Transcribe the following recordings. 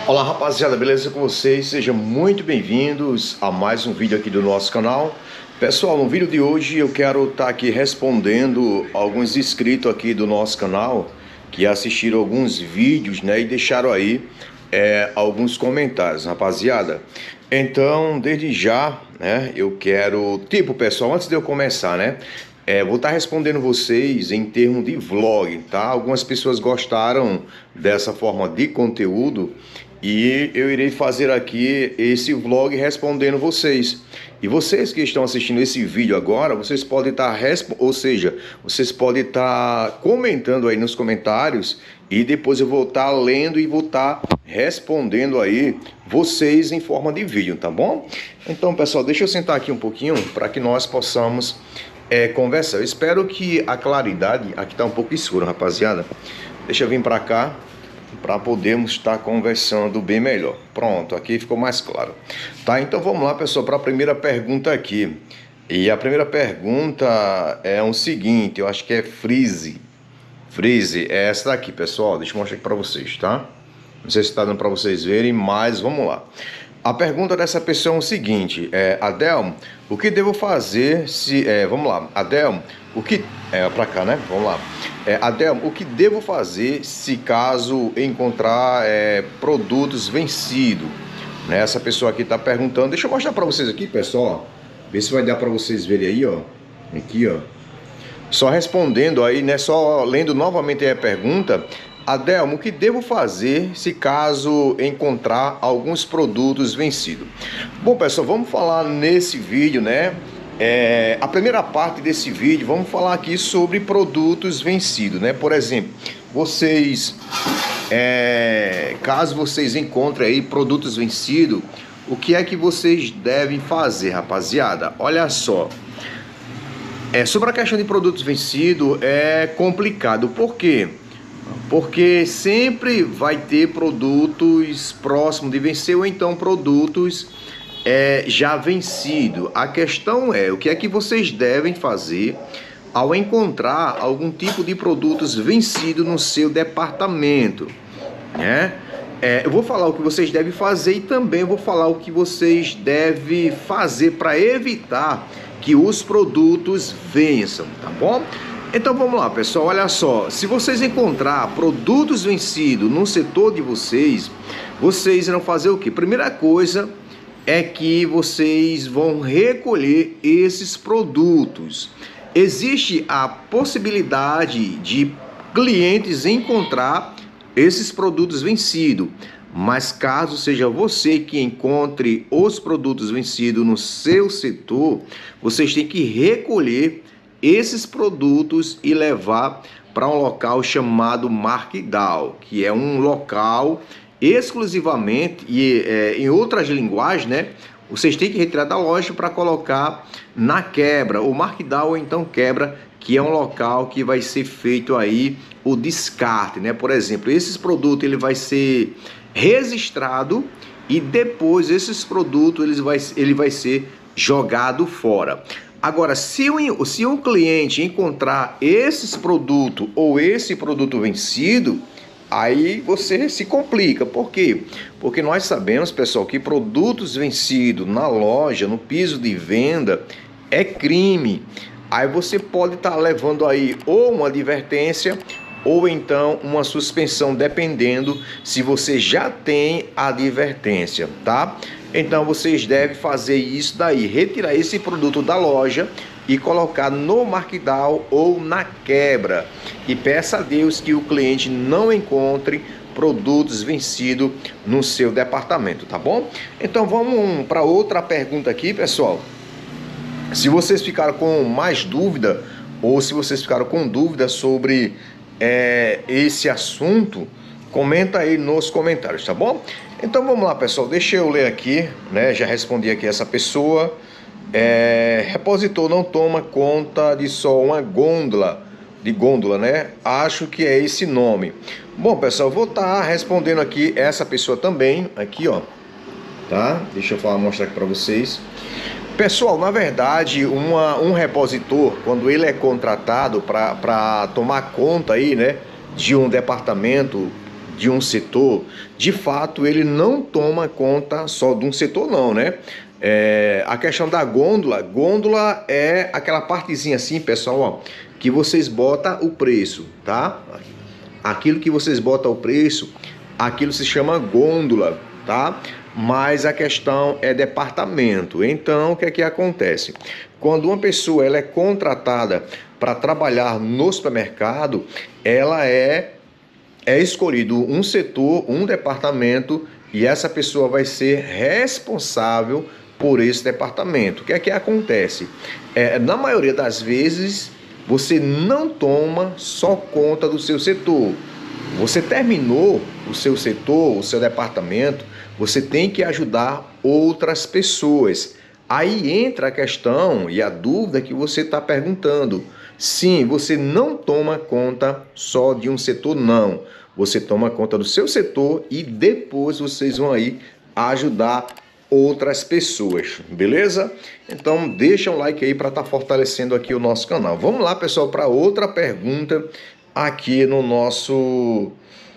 Olá rapaziada, beleza com vocês? Sejam muito bem-vindos a mais um vídeo aqui do nosso canal. Pessoal, no vídeo de hoje eu quero estar aqui respondendo alguns inscritos aqui do nosso canal que assistiram alguns vídeos, né, e deixaram aí alguns comentários, rapaziada. Então, desde já, né, eu quero, pessoal, antes de eu começar, né, vou estar respondendo vocês em termos de vlog, tá? Algumas pessoas gostaram dessa forma de conteúdo e eu irei fazer aqui esse vlog respondendo vocês. E vocês que estão assistindo esse vídeo agora, vocês podem estar, vocês podem estar comentando aí nos comentários e depois eu vou estar lendo e vou estar respondendo aí vocês em forma de vídeo, tá bom? Então, pessoal, deixa eu sentar aqui um pouquinho para que nós possamos conversar. Eu espero que a claridade aqui tá um pouco escura, rapaziada. Deixa eu vir para cá para podermos estar conversando bem melhor. Pronto, aqui ficou mais claro. Tá, então vamos lá, pessoal, para a primeira pergunta aqui. E a primeira pergunta é o seguinte, eu acho que é Freeze. Freeze, é essa daqui, pessoal. Deixa eu mostrar aqui para vocês, tá? Não sei se está dando para vocês verem, mas vamos lá. A pergunta dessa pessoa é o seguinte, Adelmo, o que devo fazer se... vamos lá, Adelmo, o que... para cá, né? Vamos lá. Adelmo, o que devo fazer se caso encontrar produtos vencidos? Né? Essa pessoa aqui está perguntando. Deixa eu mostrar para vocês aqui, pessoal. Ver se vai dar para vocês verem aí, ó. Aqui, ó. Só respondendo aí, né? Só lendo novamente a pergunta. Adelmo, o que devo fazer se caso encontrar alguns produtos vencidos? Bom, pessoal, vamos falar nesse vídeo, né? A primeira parte desse vídeo, vamos falar aqui sobre produtos vencidos, né? Por exemplo, vocês, caso vocês encontrem aí produtos vencidos, o que é que vocês devem fazer, rapaziada? Olha só. Sobre a questão de produtos vencidos é complicado. Por quê? Porque sempre vai ter produtos próximos de vencer ou então produtos já vencidos. A questão é o que é que vocês devem fazer ao encontrar algum tipo de produtos vencidos no seu departamento, né? Eu vou falar o que vocês devem fazer e também vou falar o que vocês devem fazer para evitar que os produtos vençam, tá bom? Então vamos lá, pessoal, olha só, se vocês encontrar produtos vencidos no setor de vocês, vocês irão fazer o quê? Primeira coisa é que vocês vão recolher esses produtos. Existe a possibilidade de clientes encontrar esses produtos vencidos, mas caso seja você que encontre os produtos vencidos no seu setor, vocês têm que recolher esses produtos e levar para um local chamado Markdown, que é um local exclusivamente, e em outras linguagens, né? Vocês têm que retirar da loja para colocar na quebra, ou Markdown ou então quebra, que é um local que vai ser feito aí o descarte, né? Por exemplo, esses produtos ele vai ser registrado e depois esses produtos ele vai ser jogado fora. Agora, se um cliente encontrar esses produtos ou esse produto vencido, aí você se complica. Por quê? Porque nós sabemos, pessoal, que produtos vencidos na loja, no piso de venda, é crime. Aí você pode estar levando aí ou uma advertência ou então uma suspensão, dependendo se você já tem a advertência, tá? Então vocês devem fazer isso daí, retirar esse produto da loja e colocar no Markdown ou na quebra. E peça a Deus que o cliente não encontre produtos vencidos no seu departamento, tá bom? Então vamos para outra pergunta aqui, pessoal. Se vocês ficaram com mais dúvida ou se vocês ficaram com dúvida sobre esse assunto, comenta aí nos comentários, tá bom? Então vamos lá, pessoal, deixa eu ler aqui, né? Já respondi aqui essa pessoa. Repositor não toma conta de só uma gôndola, né? Acho que é esse nome. Bom, pessoal, vou estar respondendo aqui essa pessoa também, aqui, ó, tá? Deixa eu mostrar aqui para vocês. Pessoal, na verdade, um repositor, quando ele é contratado para tomar conta aí, né, de um departamento de um setor, de fato ele não toma conta só de um setor não, né? A questão da gôndola é aquela partezinha assim, pessoal, ó, que vocês botam o preço, tá? Aquilo que vocês botam o preço, aquilo se chama gôndola, tá? Mas a questão é departamento. Então, o que é que acontece? Quando uma pessoa ela é contratada para trabalhar no supermercado, ela é escolhido um setor, um departamento, e essa pessoa vai ser responsável por esse departamento. O que é que acontece? Na maioria das vezes, você não toma só conta do seu setor. Você terminou o seu setor, o seu departamento, você tem que ajudar outras pessoas. Aí entra a questão e a dúvida que você está perguntando. Sim, você não toma conta só de um setor, não. Você toma conta do seu setor e depois vocês vão aí ajudar outras pessoas, beleza? Então deixa um like aí para estar fortalecendo aqui o nosso canal. Vamos lá, pessoal, para outra pergunta aqui no nosso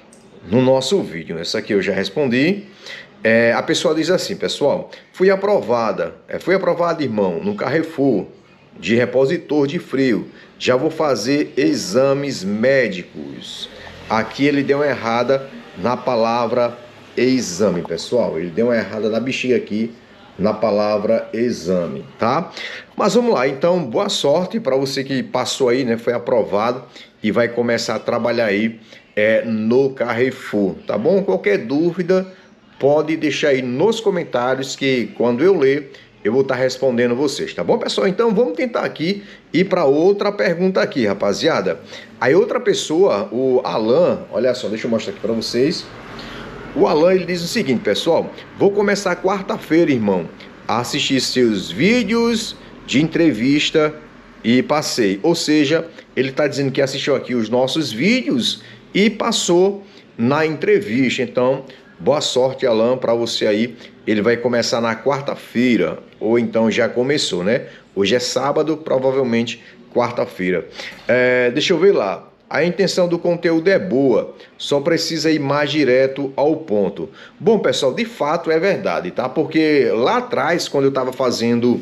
vídeo. Essa aqui eu já respondi. A pessoa diz assim, pessoal, fui aprovada, irmão, no Carrefour de repositor de frio. Já vou fazer exames médicos. Aqui ele deu uma errada na palavra exame, pessoal. Ele deu uma errada na bexiga aqui na palavra exame, tá? Mas vamos lá, então, boa sorte para você que passou aí, né? Foi aprovado e vai começar a trabalhar aí no Carrefour, tá bom? Qualquer dúvida, pode deixar aí nos comentários que quando eu ler, eu vou estar respondendo vocês, tá bom, pessoal? Então vamos tentar aqui ir para outra pergunta aqui, rapaziada. Aí outra pessoa, o Alan, olha só, deixa eu mostrar aqui para vocês. O Alan, ele diz o seguinte, pessoal, vou começar quarta-feira, irmão, a assistir seus vídeos de entrevista e passei. Ou seja, ele está dizendo que assistiu aqui os nossos vídeos e passou na entrevista. Então, boa sorte, Alan, para você aí. Ele vai começar na quarta-feira, ou então já começou, né? Hoje é sábado, provavelmente quarta-feira. Deixa eu ver lá. A intenção do conteúdo é boa, só precisa ir mais direto ao ponto. Bom, pessoal, de fato é verdade, tá? Porque lá atrás, quando eu estava fazendo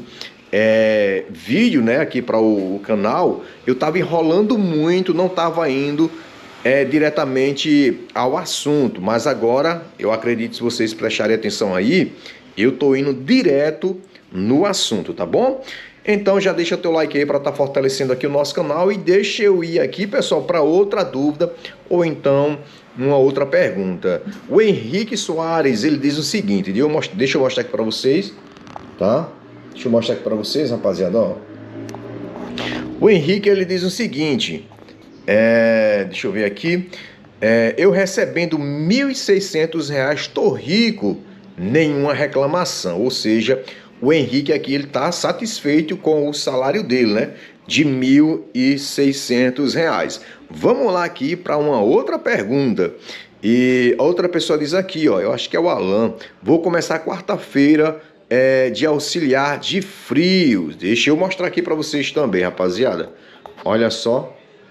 vídeo, né, aqui para o canal, eu estava enrolando muito, não estava indo diretamente ao assunto, mas agora eu acredito, se vocês prestarem atenção aí, eu tô indo direto no assunto, tá bom? Então já deixa teu like aí para estar fortalecendo aqui o nosso canal e deixa eu ir aqui, pessoal, para outra dúvida ou então uma outra pergunta. O Henrique Soares, ele diz o seguinte, deixa eu mostrar aqui para vocês, tá? Deixa eu mostrar aqui para vocês, rapaziada, ó. O Henrique, ele diz o seguinte, deixa eu ver aqui, eu recebendo R$ 1.600, tô rico, nenhuma reclamação. Ou seja, o Henrique aqui, ele tá satisfeito com o salário dele, né, de R$ 1.600. Vamos lá aqui para uma outra pergunta. E a outra pessoa diz aqui, ó, eu acho que é o Alan, vou começar quarta-feira de auxiliar de frios. Deixa eu mostrar aqui para vocês também, rapaziada. Olha só.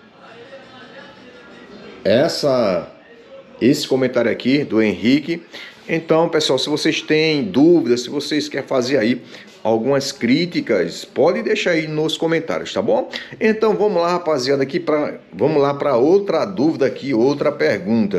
Esse comentário aqui do Henrique. Então, pessoal, se vocês têm dúvidas, se vocês querem fazer aí algumas críticas, pode deixar aí nos comentários, tá bom? Então, vamos lá, rapaziada, vamos lá para outra dúvida aqui, outra pergunta.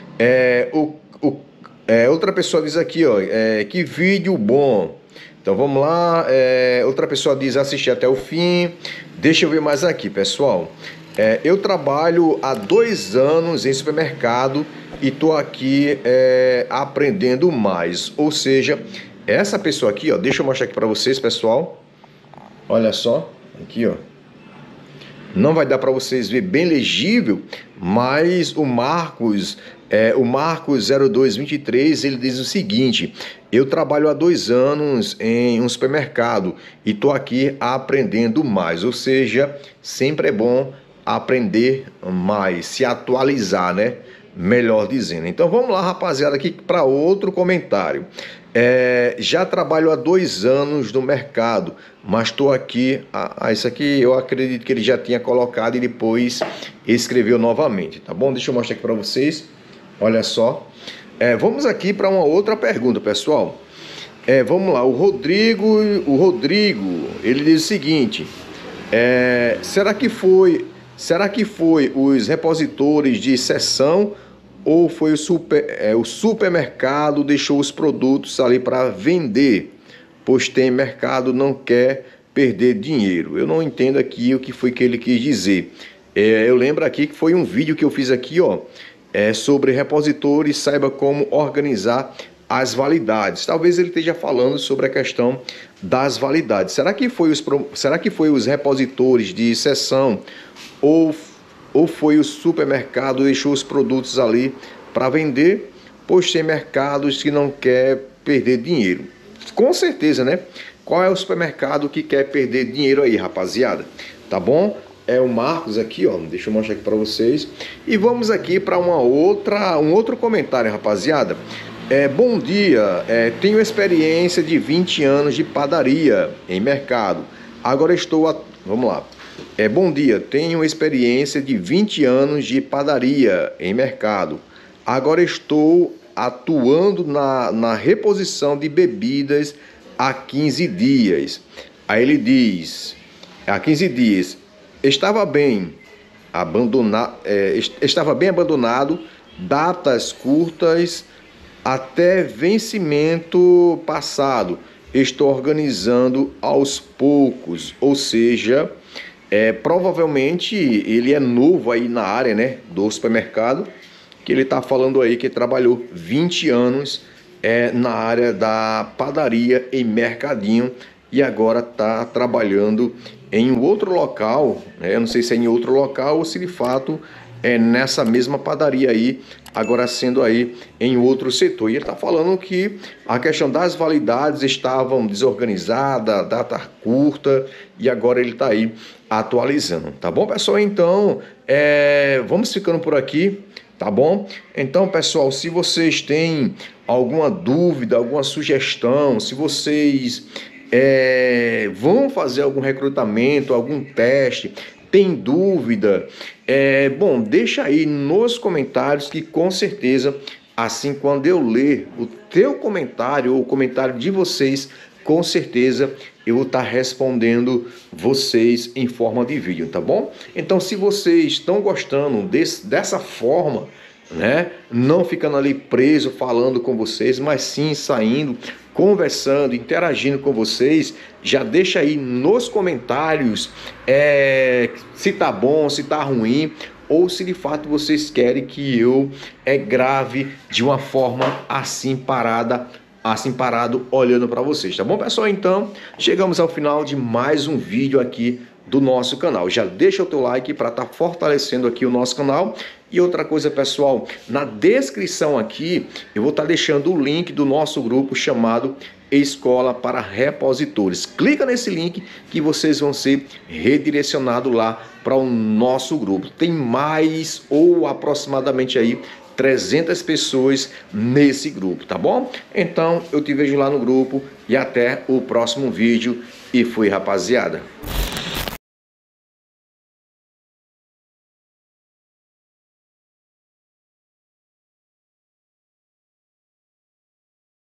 Outra pessoa diz aqui, ó, que vídeo bom. Então, vamos lá. Outra pessoa diz assistir até o fim. Deixa eu ver mais aqui, pessoal. Eu trabalho há 2 anos em supermercado e estou aqui aprendendo mais. Ou seja, essa pessoa aqui, ó, deixa eu mostrar aqui para vocês, pessoal. Olha só, aqui, ó. Não vai dar para vocês ver bem legível, mas o Marcos 0223, ele diz o seguinte: eu trabalho há 2 anos em um supermercado e estou aqui aprendendo mais. Ou seja, sempre é bom aprender mais, se atualizar, né? Melhor dizendo. Então vamos lá, rapaziada, aqui para outro comentário. Já trabalho há 2 anos no mercado, mas estou aqui. Isso aqui eu acredito que ele já tinha colocado e depois escreveu novamente, tá bom? Deixa eu mostrar aqui para vocês. Olha só. Vamos aqui para uma outra pergunta, pessoal. Vamos lá, o Rodrigo, ele diz o seguinte: será que foi os repositores de seção ou foi o supermercado deixou os produtos ali para vender, pois tem mercado, não quer perder dinheiro? Eu não entendo aqui o que foi que ele quis dizer. Eu lembro aqui que foi um vídeo que eu fiz aqui, ó, sobre repositores, saiba como organizar as validades. Talvez ele esteja falando sobre a questão das validades. Será que foi os repositores de seção ou foi o supermercado deixou os produtos ali para vender, pois tem mercados que não quer perder dinheiro? Com certeza, né? Qual é o supermercado que quer perder dinheiro aí, rapaziada? Tá bom? É o Marcos aqui, ó. Deixa eu mostrar aqui para vocês. E vamos aqui para um outro comentário, rapaziada. Bom dia, tenho experiência de 20 anos de padaria em mercado. Agora vamos lá. Bom dia, tenho experiência de 20 anos de padaria em mercado. Agora estou atuando na reposição de bebidas há 15 dias. Aí ele diz, há 15 dias, estava bem abandonado, datas curtas, até vencimento passado. Estou organizando aos poucos, ou seja, provavelmente ele é novo aí na área, né, do supermercado, que ele está falando aí que trabalhou 20 anos na área da padaria em mercadinho e agora está trabalhando em um outro local, né? Eu não sei se é em outro local ou se de fato nessa mesma padaria aí, agora sendo aí em outro setor. E ele está falando que a questão das validades estavam desorganizadas, data curta, e agora ele está aí atualizando. Tá bom, pessoal? Então, vamos ficando por aqui, tá bom? Então, pessoal, se vocês têm alguma dúvida, alguma sugestão, se vocês vão fazer algum recrutamento, algum teste, tem dúvida, bom, deixa aí nos comentários que com certeza, assim, quando eu ler o teu comentário ou o comentário de vocês, com certeza eu vou estar respondendo vocês em forma de vídeo, tá bom? Então, se vocês estão gostando dessa forma, né, não ficando ali preso falando com vocês, mas sim saindo, conversando, interagindo com vocês, já deixa aí nos comentários se tá bom, se tá ruim, ou se de fato vocês querem que eu grave de uma forma assim parado olhando para vocês, tá bom, pessoal? Então chegamos ao final de mais um vídeo aqui do nosso canal. Já deixa o teu like para estar fortalecendo aqui o nosso canal. E outra coisa, pessoal, na descrição aqui eu vou estar deixando o link do nosso grupo chamado Escola para Repositores. Clica nesse link que vocês vão ser redirecionados lá para o nosso grupo. Tem mais ou aproximadamente aí 300 pessoas nesse grupo, tá bom? Então eu te vejo lá no grupo e até o próximo vídeo. E fui, rapaziada.